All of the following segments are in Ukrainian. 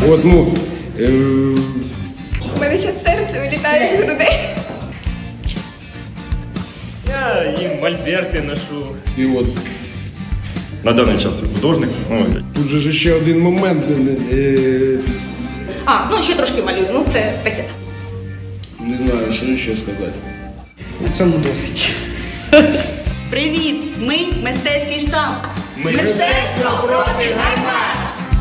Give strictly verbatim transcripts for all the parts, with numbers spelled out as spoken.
От, ну, е... У мене ще серце вилітає з грудей. Я їм мольберти ношу. І от. На даний час художник. Ну, тут же ж ще один момент. Е... А, ну ще трошки малюю, ну це таке. Не знаю, що ще сказати. На цьому досить. Привіт! Ми мистецький штаб. Мистецтво проти гармат!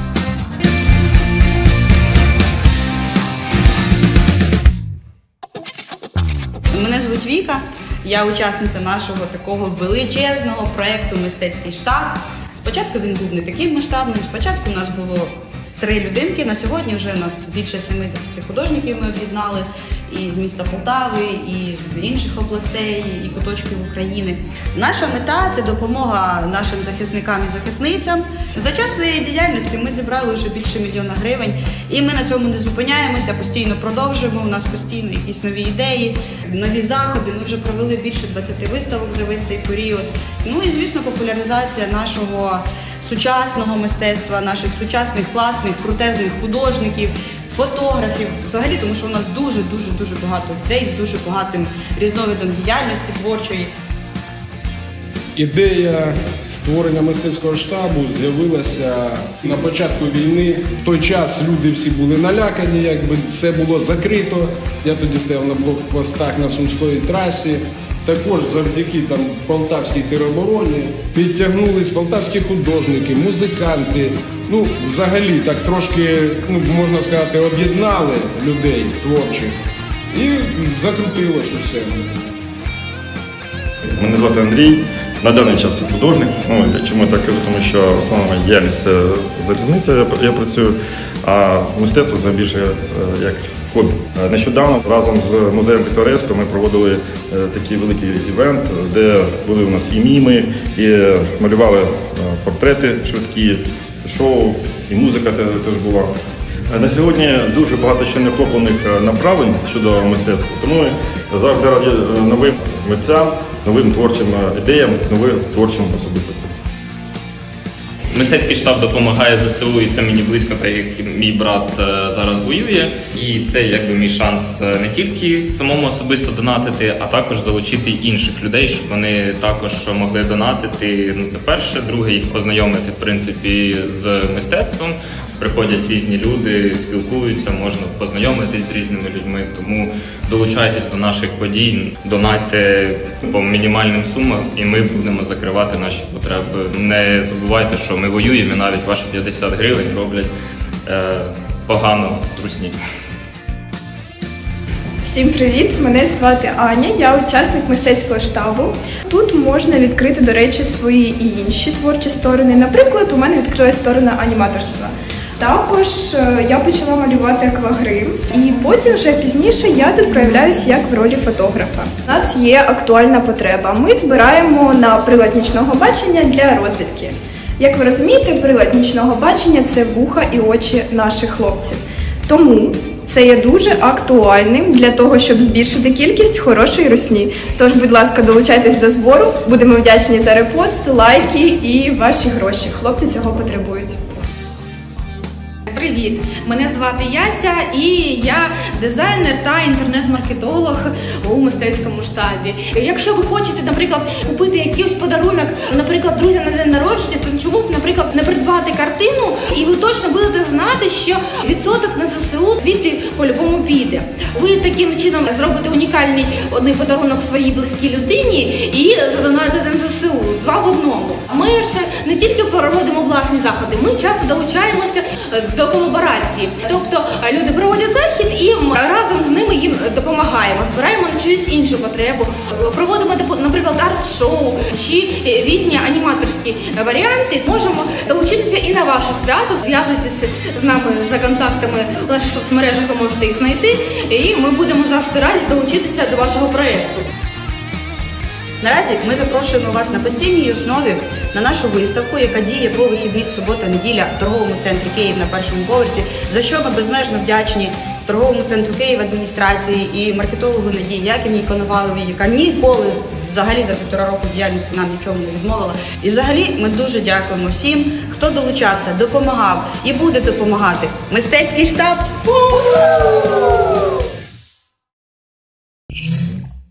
Мене звуть Віка, я учасниця нашого такого величезного проєкту «Мистецький штаб». Спочатку він був не таким масштабним, спочатку у нас було три людинки, на сьогодні вже нас більше сімдесят художників ми об'єднали і з міста Полтави, і з інших областей, і куточків України. Наша мета – це допомога нашим захисникам і захисницям. За час своєї діяльності ми зібрали вже більше мільйона гривень, і ми на цьому не зупиняємося, постійно продовжуємо, у нас постійно якісь нові ідеї, нові заходи. Ми вже провели більше двадцяти виставок за весь цей період. Ну і, звісно, популяризація нашого сучасного мистецтва, наших сучасних, класних, крутезних художників, фотографів, взагалі, тому що у нас дуже-дуже-дуже багато людей з дуже багатим різновидом діяльності творчої. Ідея створення мистецького штабу з'явилася на початку війни. В той час люди всі були налякані, якби все було закрито. Я тоді стояв на блокпостах на Сумської трасі. Також завдяки там полтавській теробороні підтягнулись полтавські художники, музиканти. Ну, взагалі, так трошки, ну, можна сказати, об'єднали людей творчих і закрутилось усе. Мене звати Андрій, на даний час я художник. Ну, чому я так кажу, тому що основна діяльність це залізниця, я, я працюю, а мистецтво це більше як хобі. Нещодавно разом з музеєм Піктореско ми проводили такий великий івент, де були у нас і міми, і малювали портрети швидкі, шоу, і музика теж була. На сьогодні дуже багато ще неохоплених направлень щодо мистецтва, тому ми завжди раді новим митцям, новим творчим ідеям, новим творчим особистостям. Мистецький штаб допомагає ЗСУ, і це мені близько, так як мій брат зараз воює. І це якби мій шанс не тільки самому особисто донатити, а також залучити інших людей, щоб вони також могли донатити. Ну, це перше. Друге, їх познайомити, в принципі, з мистецтвом. Приходять різні люди, спілкуються, можна познайомитись з різними людьми. Тому долучайтесь до наших подій, донатьте по мінімальним сумам, і ми будемо закривати наші потреби. Не забувайте, що ми воюємо, і навіть ваші п'ятдесят гривень роблять е, погано русні. Всім привіт! Мене звати Аня, я учасник мистецького штабу. Тут можна відкрити, до речі, свої і інші творчі сторони. Наприклад, у мене відкрилась сторона аніматорства. Також я почала малювати аквагрим, і потім вже пізніше я тут проявляюся як в ролі фотографа. У нас є актуальна потреба. Ми збираємо на прилад нічного бачення для розвідки. Як ви розумієте, прилад нічного бачення – це вуха і очі наших хлопців. Тому це є дуже актуальним для того, щоб збільшити кількість хорошої русні. Тож, будь ласка, долучайтесь до збору. Будемо вдячні за репост, лайки і ваші гроші. Хлопці цього потребують. Привіт! Мене звати Яся, і я дизайнер та інтернет-маркетолог у мистецькому штабі. Якщо ви хочете, наприклад, купити якийсь подарунок, наприклад, друзям на день народження, то чому б, наприклад, не придбати картину, і ви точно будете знати, що відсоток на ЗСУ звідти по-любому піде. Ви таким чином зробите унікальний один подарунок своїй близькій людині і задонатите на ЗСУ. Два в одному. Ми ще не тільки проводимо власні заходи, ми часто долучаємося до колаборації. Тобто люди проводять захід і разом з ними їм допомагаємо, збираємо на чиюсь іншу потребу, проводимо, наприклад, арт-шоу чи різні аніматорські варіанти. Можемо долучитися і на ваше свято, зв'язуйтесь з нами за контактами у наших соцмережах, ви можете їх знайти, і ми будемо завжди раді долучитися до вашого проєкту. Наразі ми запрошуємо вас на постійній основі на нашу виставку, яка діє по вихідних субота-неділя в торговому центрі Київ на першому поверсі, за що ми безмежно вдячні торговому центру Київ, адміністрації і маркетологу Надії Яківній Коноваловій, яка ніколи взагалі за півтора року діяльності нам нічого не відмовила. І взагалі ми дуже дякуємо всім, хто долучався, допомагав і буде допомагати. Мистецький штаб!